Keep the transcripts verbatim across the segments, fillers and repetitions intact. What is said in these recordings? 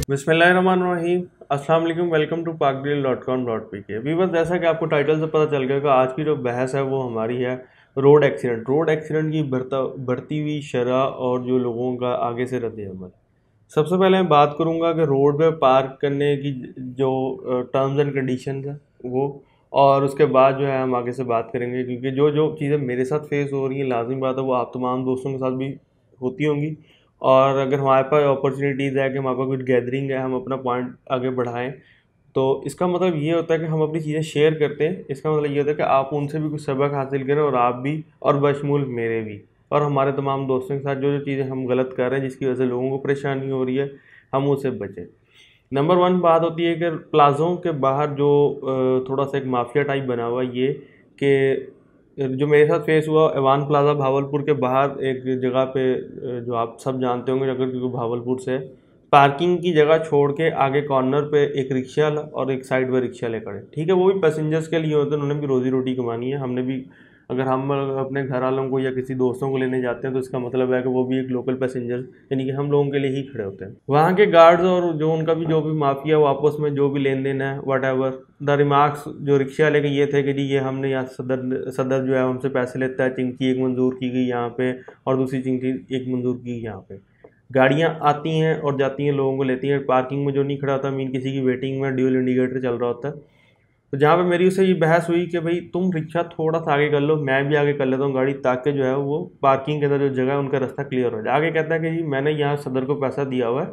बिस्मिल्लाहिर्रहमानिर्रहीम, अस्सलाम वालेकुम, welcome to Pakdil dot com dot P K. Viewers, जैसा कि आपको टाइटल से पता चल गया कि आज की जो बहस है वो हमारी है रोड एक्सीडेंट रोड एक्सीडेंट की बढ़ता बढ़ती हुई शरह और जो लोगों का आगे से रद्द-ए-अमल। सबसे पहले मैं बात करूंगा कि रोड पे पार्क करने की जो टर्म्स एंड कंडीशंस है वो, और उसके बाद जो है हम आगे से बात करेंगे, क्योंकि जो जो चीज़ें मेरे साथ फेस हो रही हैं लाजिम बात है वो आप तमाम दोस्तों के साथ भी होती होंगी। और अगर हमारे पास अपॉर्चुनिटीज़ है कि हमारे पास कुछ गैदरिंग है, हम अपना पॉइंट आगे बढ़ाएं, तो इसका मतलब ये होता है कि हम अपनी चीज़ें शेयर करते हैं। इसका मतलब ये होता है कि आप उनसे भी कुछ सबक हासिल करें और आप भी, और बशमूल मेरे भी और हमारे तमाम दोस्तों के साथ जो जो चीज़ें हम गलत कर रहे हैं जिसकी वजह से लोगों को परेशानी हो रही है, हम उससे बचें। नंबर वन बात होती है कि प्लाज़ों के बाहर जो थोड़ा सा एक माफिया टाइप बना हुआ ये, कि जो मेरे साथ फेस हुआ एवान प्लाजा भावलपुर के बाहर एक जगह पे, जो आप सब जानते होंगे अगर क्योंकि भावलपुर से, पार्किंग की जगह छोड़ के आगे कॉर्नर पे एक रिक्शा और एक साइड पे रिक्शा ले खड़े। ठीक है, वो भी पैसेंजर्स के लिए होते हैं, उन्होंने भी रोजी रोटी कमानी है। हमने भी, अगर हम अपने घर वालों को या किसी दोस्तों को लेने जाते हैं तो इसका मतलब है कि वो भी एक लोकल पैसेंजर यानी कि हम लोगों के लिए ही खड़े होते हैं। वहाँ के गार्ड्स और जो उनका भी जो भी माफिया वो आपस में जो भी लेन देन है वट एवर द रिमार्क्स जो रिक्शा वाले के ये थे कि जी ये हमने यहाँ सदर सदर जो है हमसे पैसे लेता है, चिंकी एक मंजूर की गई यहाँ पे और दूसरी चिंकी एक मंजूर की यहाँ पे। गाड़ियाँ आती हैं और जाती हैं, लोगों को लेती हैं। पार्किंग में जो नहीं खड़ा होता मीन किसी की वेटिंग में ड्यूल इंडिकेटर चल रहा होता है। तो जहाँ पे मेरी उससे ये बहस हुई कि भाई तुम रिक्शा थोड़ा सा आगे कर लो, मैं भी आगे कर लेता हूँ गाड़ी, ताकि जो है वो पार्किंग के अंदर जो जगह है उनका रास्ता क्लियर हो जाए। आगे कहता है कि जी मैंने यहाँ सदर को पैसा दिया हुआ है,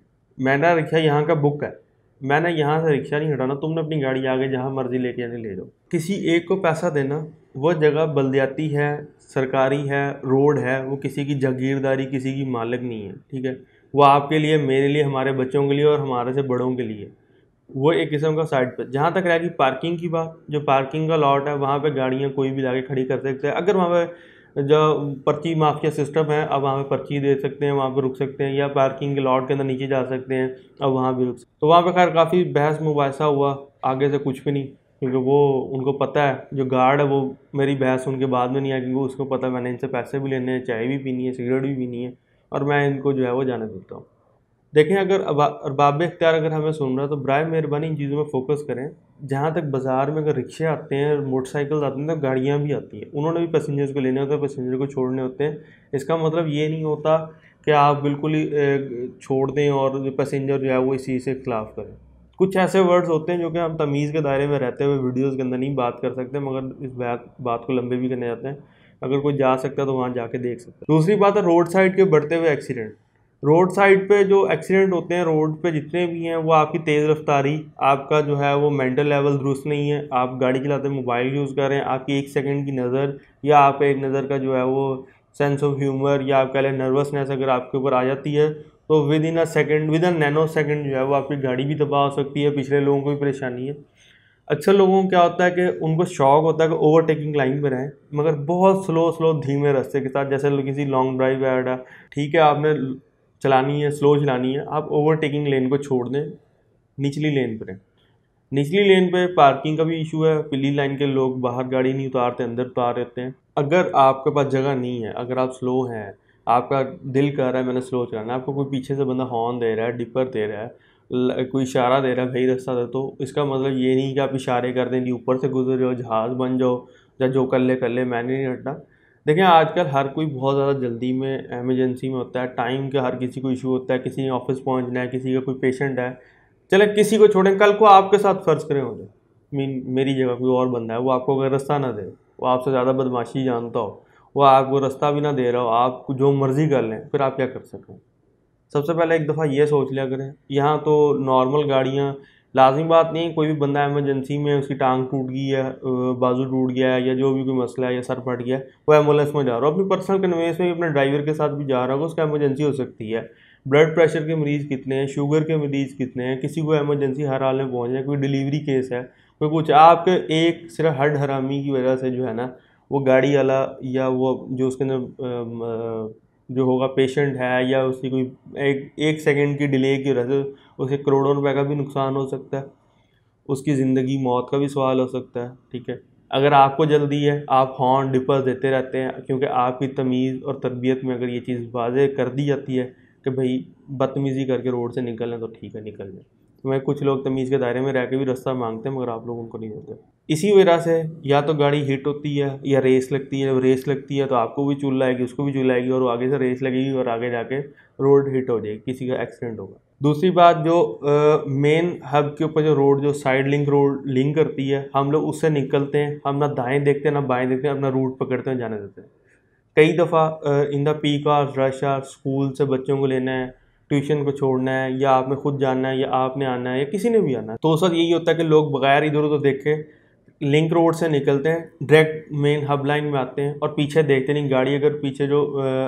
मेरा रिक्शा यहाँ का बुक है, मैंने यहाँ से रिक्शा नहीं हटाना, तुमने अपनी गाड़ी आगे जहाँ मर्जी लेके आने ले जाओ। किसी एक को पैसा देना, वो जगह बल्दियाती है, सरकारी है, रोड है, वो किसी की जागीरदारी, किसी की मालिक नहीं है। ठीक है, वो आपके लिए, मेरे लिए, हमारे बच्चों के लिए और हमारे से बड़ों के लिए, वो एक किस्म का साइड पे। जहाँ तक रहेगी पार्किंग की बात, जो पार्किंग का लॉट है वहाँ पे गाड़ियाँ कोई भी लाके खड़ी कर सकते हैं। अगर वहाँ पे जो पर्ची माफिया सिस्टम है, अब वहाँ पे पर्ची दे सकते हैं, वहाँ पे रुक सकते हैं, या पार्किंग के लॉट के अंदर नीचे जा सकते हैं अब वहाँ भी रुक सकते हैं। तो वहाँ पे खैर काफ़ी बहस मुबासा हुआ, आगे से कुछ भी नहीं, क्योंकि वो उनको पता है, जो गार्ड है वो मेरी बहस उनके बाद में नहीं आया, क्योंकि उसको पता है मैंने इनसे पैसे भी लेने हैं, चाय भी पीनी है, सिगरेट भी पीनी है, और मैं इनको जो है वो जाने देता हूँ। देखें, अगर अरबाब इख्तियार अगर हमें सुन रहा है तो बराए मेहरबानी इन चीज़ों में फोकस करें। जहाँ तक बाज़ार में अगर रिक्शे आते हैं, मोटरसाइकिल आते हैं, तो गाड़ियाँ भी आती हैं, उन्होंने भी पैसेंजर्स को लेने होते हैं, पैसेंजर को छोड़ने होते हैं। इसका मतलब ये नहीं होता कि आप बिल्कुल ही छोड़ दें और पैसेंजर जो है वो इसी से खिलाफ करें। कुछ ऐसे वर्ड्स होते हैं जो कि हम तमीज़ के दायरे में रहते हुए वीडियोज़ के अंदर नहीं बात कर सकते, मगर इस बात बात को लंबे भी करने जाते हैं। अगर कोई जा सकता है तो वहाँ जाके देख सकता है। दूसरी बात है रोड साइड के बढ़ते हुए एक्सीडेंट। रोड साइड पे जो एक्सीडेंट होते हैं, रोड पे जितने भी हैं, वो आपकी तेज़ रफ्तारी, आपका जो है वो मेंटल लेवल दुरुस्त नहीं है, आप गाड़ी चलाते मोबाइल यूज़ कर रहे हैं, आपकी एक सेकंड की नज़र या आपका एक नज़र का जो है वो सेंस ऑफ ह्यूमर या आप कह लें नर्वसनेस अगर आपके ऊपर आ जाती है, तो within a second, within nano second जो है वो आपकी गाड़ी भी तबाह हो सकती है, पिछले लोगों को भी परेशानी है। अक्सर लोगों को क्या होता है कि उनको शौक होता है कि ओवरटेकिंग लाइन में रहें, मगर बहुत स्लो स्लो धीमे रास्ते के साथ, जैसे किसी लॉन्ग ड्राइव है, ठीक है आपने चलानी है, स्लो चलानी है, आप ओवरटेकिंग लेन को छोड़ दें, निचली लेन पर। निचली लेन पे पार्किंग का भी इशू है, पीली लाइन के लोग बाहर गाड़ी नहीं उतारते, अंदर उतार देते हैं। अगर आपके पास जगह नहीं है, अगर आप स्लो हैं, आपका दिल कर रहा है मैंने स्लो चलाना है, आपको कोई पीछे से बंदा हॉर्न दे रहा है, डिपर दे रहा है, कोई इशारा दे रहा है भाई रास्ता दे, तो इसका मतलब ये नहीं कि आप इशारे कर दें, ऊपर से गुजर जाओ, जहाज़ बन जाओ, या जो कर ले कर ले, मैंने नहीं हटना। देखें, आजकल हर कोई बहुत ज़्यादा जल्दी में, एमरजेंसी में होता है, टाइम का हर किसी को इशू होता है, किसी ने ऑफिस पहुंचना है, किसी का कोई पेशेंट है, चले किसी को छोड़ें, कल को आपके साथ फ़र्ज़ करें हो जाए, मीन मेरी जगह कोई और बंदा है, वो आपको अगर रास्ता ना दे, वो आपसे ज़्यादा बदमाशी जानता हो, वो आपको रास्ता भी ना दे रहा हो, आप जो मर्ज़ी कर लें, फिर आप क्या कर सकें? सबसे पहले एक दफ़ा ये सोच लिया करें, यहाँ तो नॉर्मल गाड़ियाँ, लाजिम बात नहीं, कोई भी बंदा एमरजेंसी में उसकी टांग टूट गई है, बाजू टूट गया है, या जो भी कोई मसला है, या सर फट गया है, वो एम्बुलेंस में जा रहा हो, अपनी पर्सनल कन्वेंस में अपने ड्राइवर के साथ भी जा रहा होगा, उसका एमरजेंसी हो सकती है। ब्लड प्रेशर के मरीज़ कितने हैं, शुगर के मरीज़ कितने हैं, किसी को एमरजेंसी हर हाल में पहुँचना है, कोई डिलीवरी केस है, कोई कुछ, आपके एक सिर्फ हड हरामी की वजह से जो है ना, वो गाड़ी वाला या वो जो उसके अंदर जो होगा पेशेंट है, या उसकी कोई एक एक सेकंड की डिले की वजह से उसे करोड़ों रुपए का भी नुकसान हो सकता है, उसकी ज़िंदगी मौत का भी सवाल हो सकता है। ठीक है, अगर आपको जल्दी है, आप हॉर्न डिपर देते रहते हैं, क्योंकि आपकी तमीज़ और तरबियत में अगर ये चीज़ वाज़े कर दी जाती है कि भाई बदतमीज़ी करके रोड से निकल लें तो ठीक है निकल जाए। तो मैं कुछ लोग तमीज़ के दायरे में रह के भी रास्ता मांगते हैं मगर आप लोग उनको नहीं देते। इसी वजह से या तो गाड़ी हिट होती है या रेस लगती है। जब रेस लगती है तो आपको भी चुल आएगी, उसको भी चुल आएगी और वो आगे से रेस लगेगी और आगे जाके रोड हिट हो जाएगी, किसी का एक्सीडेंट होगा। दूसरी बात, जो मेन हब के ऊपर जो रोड जो साइड लिंक रोड लिंक करती है, हम लोग उससे निकलते हैं, हम ना दाएं देखते हैं ना बाएं देखते हैं, अपना रूट पकड़ते हैं जाने देते हैं। कई दफ़ा in the peak hours rush hours school से बच्चों को लेना है, ट्यूशन को छोड़ना है, या आपने खुद जाना है या आपने आना है या किसी ने भी आना है, तो उस वक्त यही होता है कि लोग बगैर इधर उधर देखे लिंक रोड से निकलते हैं, डायरेक्ट मेन हब लाइन में आते हैं और पीछे देखते नहीं। गाड़ी अगर पीछे जो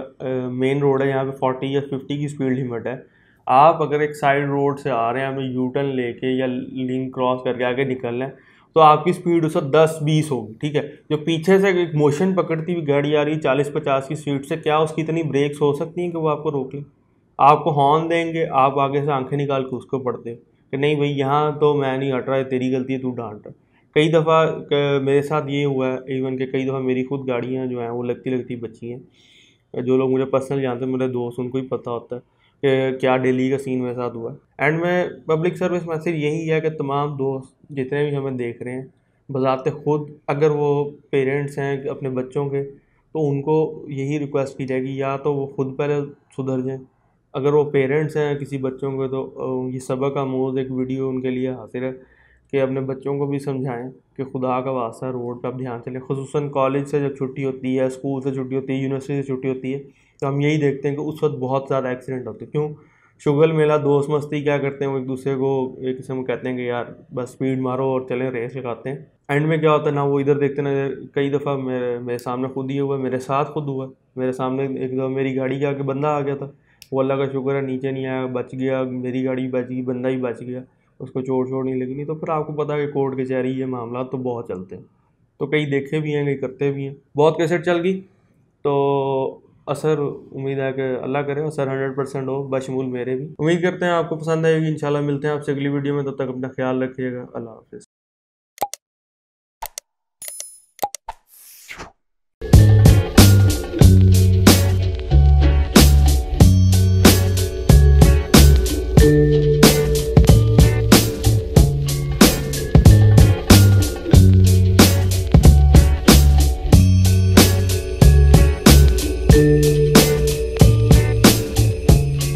मेन रोड है यहाँ पे फोर्टी या फिफ्टी की स्पीड लिमिट है, आप अगर एक साइड रोड से आ रहे हैं, हमें यू टर्न लेके या लिंक क्रॉस करके आगे निकल रहे हैं, तो आपकी स्पीड उससे दस बीस होगी, ठीक है। जो पीछे से एक मोशन पकड़ती हुई गाड़ी आ रही है चालीस पचास की स्पीड से, क्या उसकी इतनी ब्रेक्स हो सकती हैं कि वो आपको रोक ले? आपको हॉर्न देंगे, आप आगे से आंखें निकाल के उसको पढ़ते हो कि नहीं भाई यहाँ तो मैं नहीं हट रहा है, तेरी गलती है, तू डांट रहा। कई दफ़ा मेरे साथ ये हुआ है इवन कि कई दफ़ा मेरी खुद गाड़ियाँ जो हैं वो लगती लगती बची हैं। जो लोग मुझे पर्सनल जानते हैं, मेरे दोस्त, उनको ही पता होता है कि क्या डेली का सीन मेरे साथ हुआ है। एंड में पब्लिक सर्विस मैसेज यही है कि तमाम दोस्त जितने भी हमें देख रहे हैं, बज़ाते खुद अगर वो पेरेंट्स हैं अपने बच्चों के, तो उनको यही रिक्वेस्ट की जाएगी या तो वो खुद पहले सुधर जाएं। अगर वो पेरेंट्स हैं किसी बच्चों के, तो ये सबक आमोज़ एक वीडियो उनके लिए हासिल है कि अपने बच्चों को भी समझाएं कि खुदा का वास्ता रोड पर आप ध्यान चलें। खुसूसन कॉलेज से जब छुट्टी होती है, स्कूल से छुट्टी होती है, यूनिवर्सिटी से छुट्टी होती है, तो हम यही देखते हैं कि उस वक्त बहुत ज़्यादा एक्सीडेंट होते हैं। क्यों? शुगल मेला दोस्त मस्ती क्या करते हैं, वो एक दूसरे को एक किस्म कहते हैं कि यार बस स्पीड मारो और चलें, रेस लगाते हैं। एंड में क्या होता है ना, वो इधर देखते ना, कई दफ़ा मेरे मेरे सामने खुद ही हुआ, मेरे साथ खुद हुआ। मेरे सामने एक दफ़ा मेरी गाड़ी के आगे बंदा आ गया था, वो अल्लाह का शुक्र है नीचे नहीं आया, बच गया, मेरी गाड़ी बच गई, बंदा ही बच गया, उसको चोट चोट नहीं लगी। नहीं तो फिर आपको पता है कि कोर्ट कचहरी ये मामला तो बहुत चलते हैं, तो कई देखे भी हैं, कई करते भी हैं। बहुत कैसेट चल गई तो असर उम्मीद है कि अल्लाह करे असर हंड्रेड परसेंट हो, बशमूल मेरे भी। उम्मीद करते हैं आपको पसंद आएगी। इंशाल्लाह मिलते हैं आपसे अगली वीडियो में, तब तक अपना ख्याल रखिएगा। अल्लाह हाफिज़।